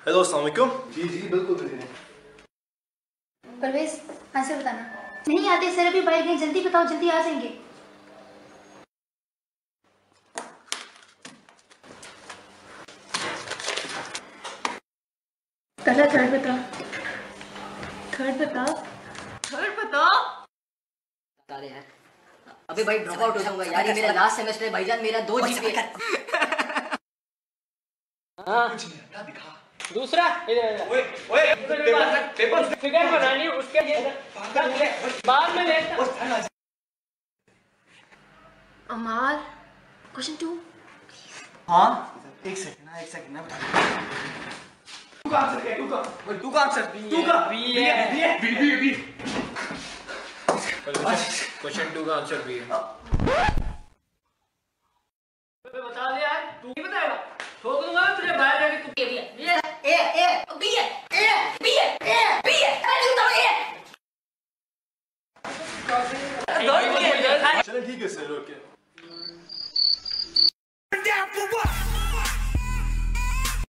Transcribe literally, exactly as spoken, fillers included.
Hello, अस्सलाम वालेकुम। जी जी बिल्कुल। परवेज आंसर बताना। नहीं आते सर, अभी बाहर गए, जल्दी बताओ, जल्दी आ जाएंगे। पहला थर्ड बता, थर्ड बता, थर्ड बता। अरे यार अबे भाई ड्रॉप आउट हो जाऊंगा यार, ये मेरा लास्ट सेमेस्टर है भाईजान, मेरा दो जीपी है। हाँ कुछ नहीं हटा दिखा। दूसरा इधर ओए ओए पेपर पेपर फिगर बनानी है उसके ये बाद में लेता। अमार क्वेश्चन टू। हाँ एक सेकंड ना एक सेकंड ना बता। टू का आंसर क्या है? टू का ओए टू का आंसर टू का बी है बी है B B B. Question two का आंसर भी है। बता दे यार, तू ही बताएगा। ठोक दूंगा तुझे बाहर जाके। तू बी है ए ए बी है ए बी है ए बी है अरे तू तो ए। चलो ठीक है सर, ओके।